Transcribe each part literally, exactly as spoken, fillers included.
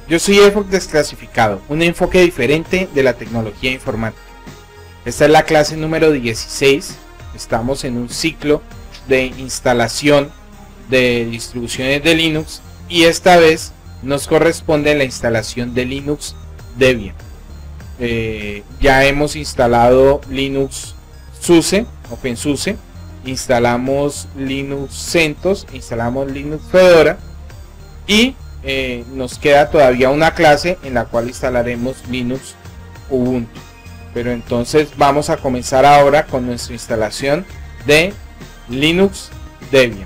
Yo soy Efoc Desclasificado, un enfoque diferente de la tecnología informática. Esta es la clase número dieciséis. Estamos en un ciclo de instalación de distribuciones de Linux y esta vez nos corresponde la instalación de Linux Debian. Eh, ya hemos instalado Linux SUSE, OpenSUSE, instalamos Linux CentOS, instalamos Linux Fedora y eh, nos queda todavía una clase en la cual instalaremos Linux Ubuntu. Pero entonces vamos a comenzar ahora con nuestra instalación de Linux Debian.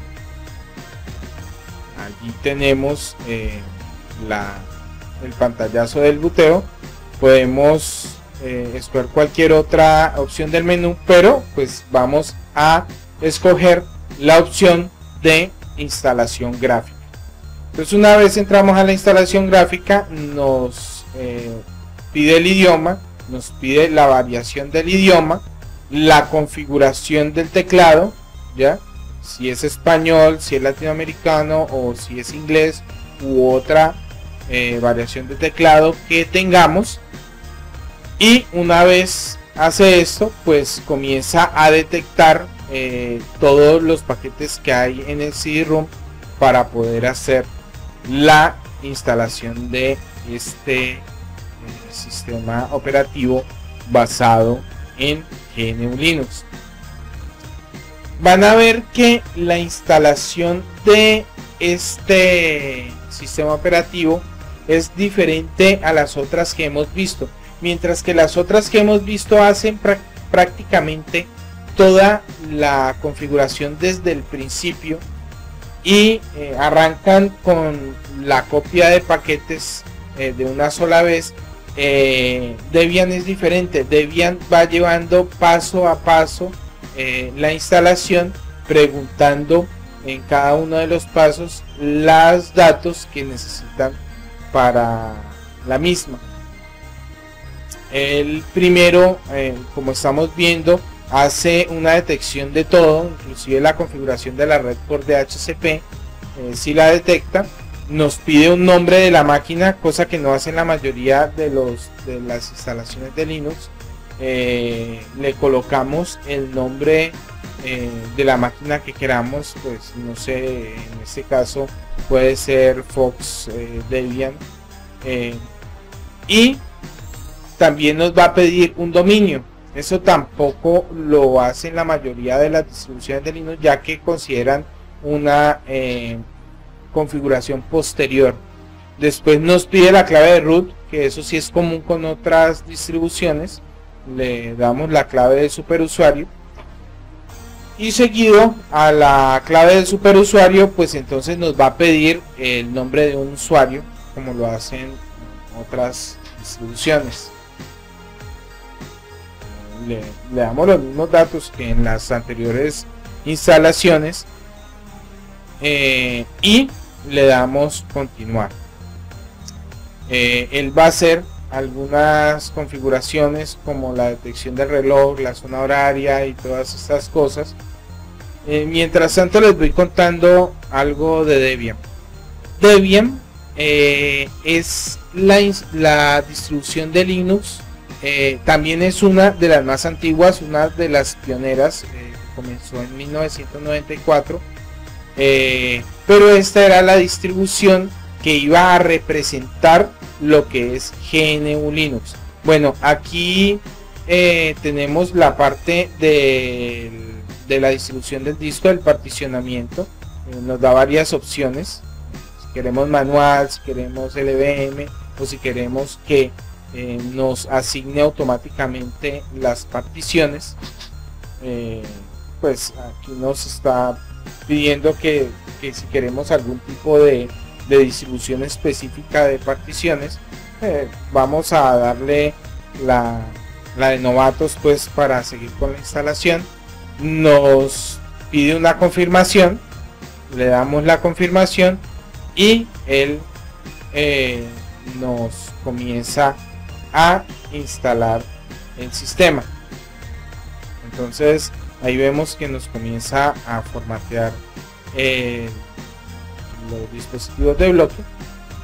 Allí tenemos eh, la, el pantallazo del boteo. Podemos eh, escoger cualquier otra opción del menú, pero pues vamos a escoger la opción de instalación gráfica. Entonces, una vez entramos a la instalación gráfica, nos eh, pide el idioma, nos pide la variación del idioma, la configuración del teclado, ya si es español, si es latinoamericano o si es inglés u otra eh, variación de teclado que tengamos. Y una vez hace esto, pues comienza a detectar eh, todos los paquetes que hay en el C D ROM para poder hacer la instalación de este eh, sistema operativo basado en G N U Linux. Van a ver que la instalación de este sistema operativo es diferente a las otras que hemos visto. Mientras que las otras que hemos visto hacen prácticamente toda la configuración desde el principio y eh, arrancan con la copia de paquetes eh, de una sola vez. eh, Debian es diferente. Debian va llevando paso a paso eh, la instalación, preguntando en cada uno de los pasos los datos que necesitan para la misma. El primero, eh, como estamos viendo, hace una detección de todo, inclusive la configuración de la red por D H C P. Eh, si la detecta, nos pide un nombre de la máquina, cosa que no hacen la mayoría de, los, de las instalaciones de Linux. Eh, le colocamos el nombre eh, de la máquina que queramos, pues no sé, en este caso puede ser Fox eh, Debian. Eh, y también nos va a pedir un dominio. Eso tampoco lo hacen la mayoría de las distribuciones de Linux, ya que consideran una eh, configuración posterior. Después nos pide la clave de root, que eso sí es común con otras distribuciones. Le damos la clave de superusuario y seguido a la clave del superusuario, pues entonces nos va a pedir el nombre de un usuario, como lo hacen otras distribuciones. Le, le damos los mismos datos que en las anteriores instalaciones eh, y le damos continuar. Eh, él va a hacer algunas configuraciones como la detección del reloj, la zona horaria y todas estas cosas. Eh, mientras tanto les voy contando algo de Debian. Debian eh, es la, la distribución de Linux. Eh, también es una de las más antiguas, una de las pioneras, eh, comenzó en mil novecientos noventa y cuatro, eh, pero esta era la distribución que iba a representar lo que es G N U Linux. Bueno, aquí eh, tenemos la parte de, de la distribución del disco, del particionamiento. Eh, nos da varias opciones, si queremos manual, si queremos L V M o si queremos que Eh, nos asigne automáticamente las particiones. Eh, pues aquí nos está pidiendo que, que si queremos algún tipo de, de distribución específica de particiones, eh, vamos a darle la, la de novatos, pues para seguir con la instalación. Nos pide una confirmación, le damos la confirmación y él eh, nos comienza a instalar el sistema. Entonces ahí vemos que nos comienza a formatear eh, los dispositivos de bloque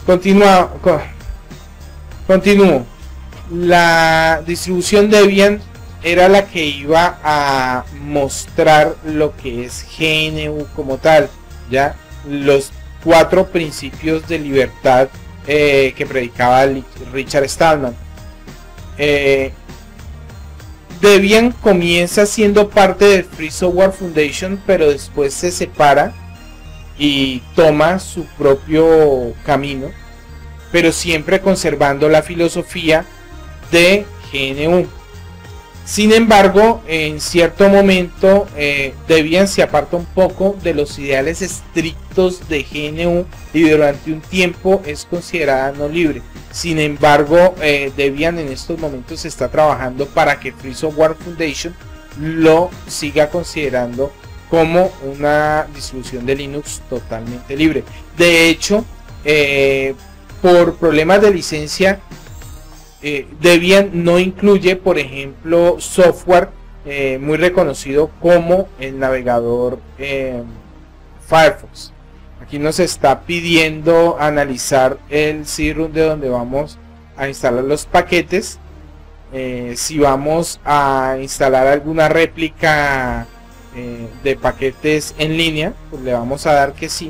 Continúa, con, continúo. La distribución Debian era la que iba a mostrar lo que es G N U como tal, ya los cuatro principios de libertad eh, que predicaba Richard Stallman. Eh, Debian comienza siendo parte del Free Software Foundation, pero después se separa y toma su propio camino, pero siempre conservando la filosofía de G N U. Sin embargo, en cierto momento eh, Debian se aparta un poco de los ideales estrictos de G N U y durante un tiempo es considerada no libre. Sin embargo, eh, Debian en estos momentos está trabajando para que Free Software Foundation lo siga considerando como una distribución de Linux totalmente libre. De hecho, eh, por problemas de licencia, Eh, Debian no incluye, por ejemplo, software eh, muy reconocido como el navegador eh, Firefox. Aquí nos está pidiendo analizar el C D-ROM de donde vamos a instalar los paquetes. Eh, si vamos a instalar alguna réplica eh, de paquetes en línea, pues le vamos a dar que sí.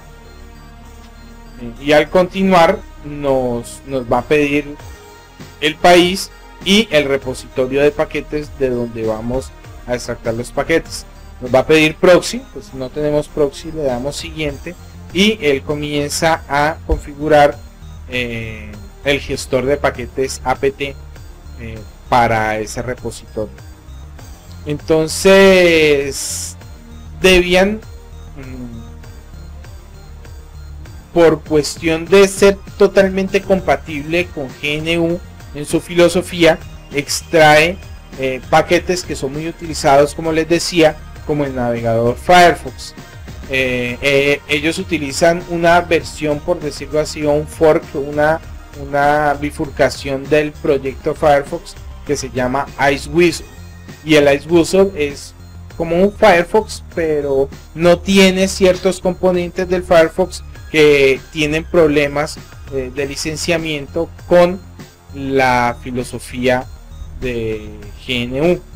Eh, y al continuar nos, nos va a pedir el país y el repositorio de paquetes de donde vamos a extractar los paquetes. Nos va a pedir proxy, pues no tenemos proxy, le damos siguiente y él comienza a configurar eh, el gestor de paquetes apt eh, para ese repositorio. Entonces Debian, mmm, por cuestión de ser totalmente compatible con G N U, en su filosofía extrae eh, paquetes que son muy utilizados, como les decía, como el navegador Firefox. Eh, eh, ellos utilizan una versión, por decirlo así, un fork, una, una bifurcación del proyecto Firefox que se llama IceWhistle. Y el IceWhistle es como un Firefox, pero no tiene ciertos componentes del Firefox que tienen problemas eh, de licenciamiento con la filosofía de G N U.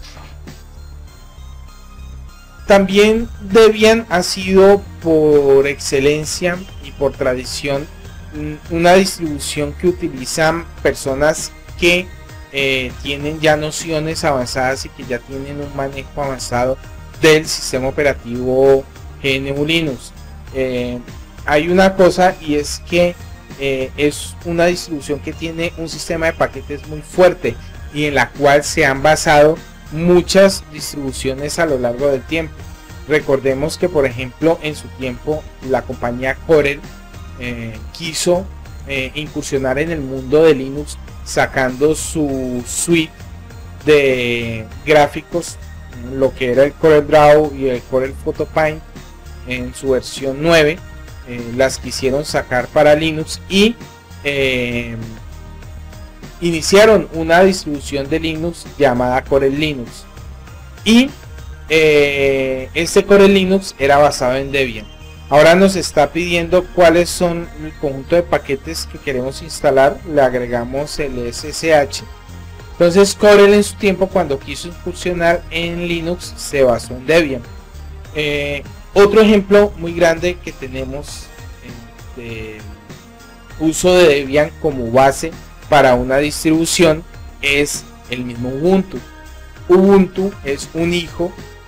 También Debian ha sido por excelencia y por tradición una distribución que utilizan personas que eh, tienen ya nociones avanzadas y que ya tienen un manejo avanzado del sistema operativo G N U Linux. Eh, hay una cosa, y es que Eh, es una distribución que tiene un sistema de paquetes muy fuerte y en la cual se han basado muchas distribuciones a lo largo del tiempo. Recordemos que, por ejemplo, en su tiempo la compañía Corel eh, quiso eh, incursionar en el mundo de Linux sacando su suite de gráficos, lo que era el CorelDRAW y el Corel PhotoPaint en su versión nueve. Eh, las quisieron sacar para Linux y eh, iniciaron una distribución de Linux llamada Corel Linux, y eh, este Corel Linux era basado en Debian. Ahora nos está pidiendo cuáles son el conjunto de paquetes que queremos instalar, le agregamos el S S H. Entonces Corel en su tiempo, cuando quiso incursionar en Linux, se basó en Debian. eh, Otro ejemplo muy grande que tenemos de uso de Debian como base para una distribución es el mismo Ubuntu. Ubuntu es un hijo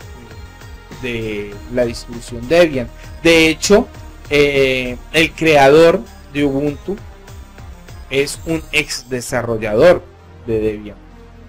de la distribución Debian. De hecho, eh, el creador de Ubuntu es un ex desarrollador de Debian.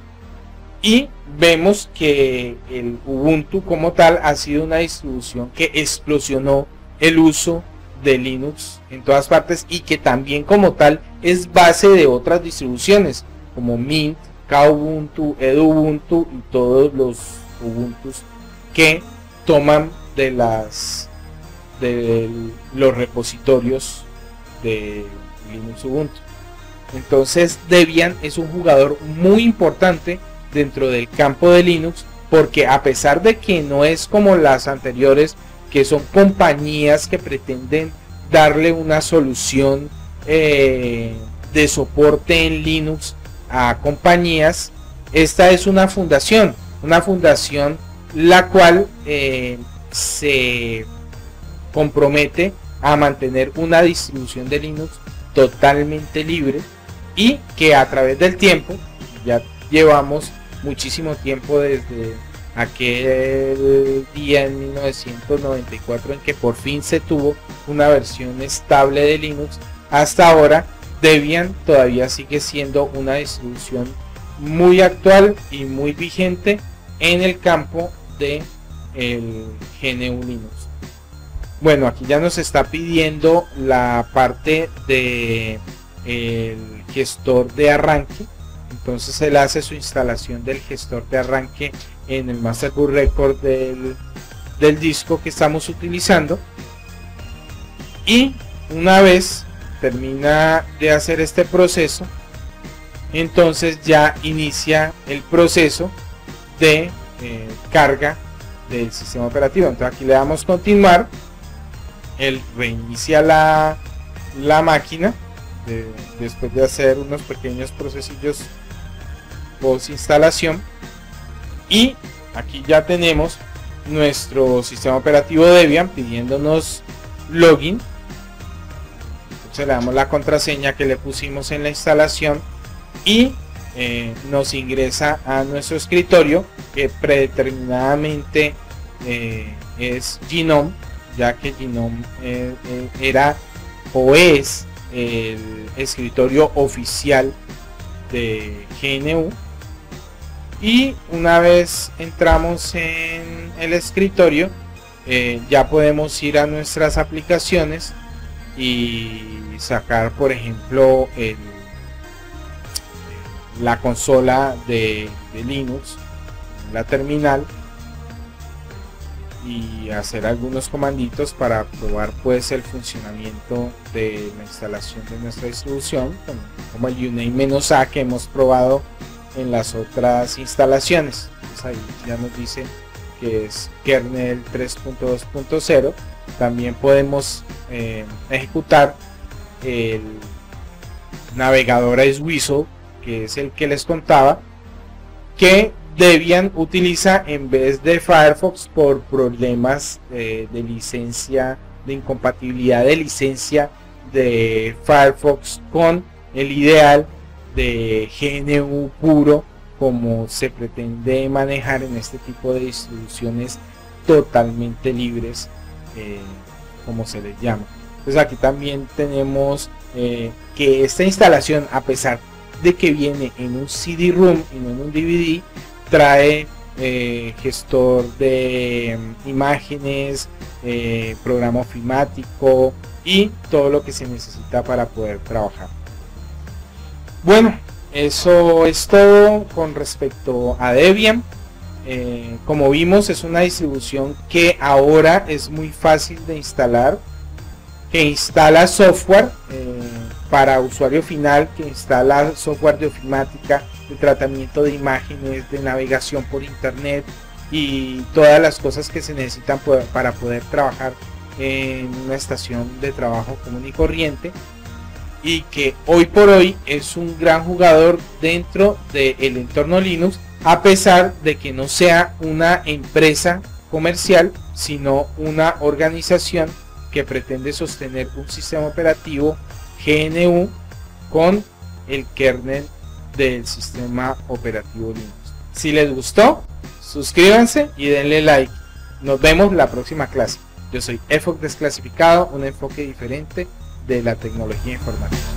Y vemos que el Ubuntu como tal ha sido una distribución que explosionó el uso de Linux en todas partes y que también como tal es base de otras distribuciones como Mint, Kubuntu, Edubuntu y todos los Ubuntus que toman de las de los repositorios de Linux Ubuntu. Entonces Debian es un jugador muy importante dentro del campo de Linux, porque a pesar de que no es como las anteriores, que son compañías que pretenden darle una solución eh, de soporte en Linux a compañías. Esta es una fundación, una fundación la cual eh, se compromete a mantener una distribución de Linux totalmente libre y que a través del tiempo, ya llevamos muchísimo tiempo desde aquel día en mil novecientos noventa y cuatro en que por fin se tuvo una versión estable de Linux, hasta ahora Debian todavía sigue siendo una distribución muy actual y muy vigente en el campo de el G N U Linux. Bueno, aquí ya nos está pidiendo la parte de el gestor de arranque. Entonces él hace su instalación del gestor de arranque en el Master Boot Record del, del disco que estamos utilizando, y una vez termina de hacer este proceso, entonces ya inicia el proceso de eh, carga del sistema operativo. Entonces aquí le damos continuar, él reinicia la, la máquina de, después de hacer unos pequeños procesillos post instalación, y aquí ya tenemos nuestro sistema operativo Debian pidiéndonos login. Entonces le damos la contraseña que le pusimos en la instalación y eh, nos ingresa a nuestro escritorio, que predeterminadamente eh, es Gnome, ya que Gnome eh, eh, era o es el escritorio oficial de G N U. Y una vez entramos en el escritorio, eh, ya podemos ir a nuestras aplicaciones y sacar, por ejemplo, el, la consola de, de Linux, la terminal, y hacer algunos comanditos para probar pues el funcionamiento de la instalación de nuestra distribución, como el uname-a que hemos probado en las otras instalaciones. Pues ahí ya nos dice que es kernel tres punto dos punto cero. También podemos eh, ejecutar el navegador IceWhistle, que es el que les contaba, que Debian utiliza en vez de Firefox por problemas eh, de licencia, de incompatibilidad de licencia de Firefox con el ideal de G N U puro, como se pretende manejar en este tipo de distribuciones totalmente libres, eh, como se les llama. Entonces aquí también tenemos eh, que esta instalación, a pesar de que viene en un C D ROM y no en un D V D, trae eh, gestor de um, imágenes, eh, programa ofimático y todo lo que se necesita para poder trabajar. Bueno, eso es todo con respecto a Debian. Eh, como vimos, es una distribución que ahora es muy fácil de instalar, que instala software eh, para usuario final, que instala software de ofimática, de tratamiento de imágenes, de navegación por internet y todas las cosas que se necesitan para poder trabajar en una estación de trabajo común y corriente, y que hoy por hoy es un gran jugador dentro del entorno Linux, a pesar de que no sea una empresa comercial, sino una organización que pretende sostener un sistema operativo G N U con el kernel del sistema operativo Linux. Si les gustó, suscríbanse y denle like. Nos vemos la próxima clase. Yo soy E F O C Desclasificado, un enfoque diferente de la tecnología informática.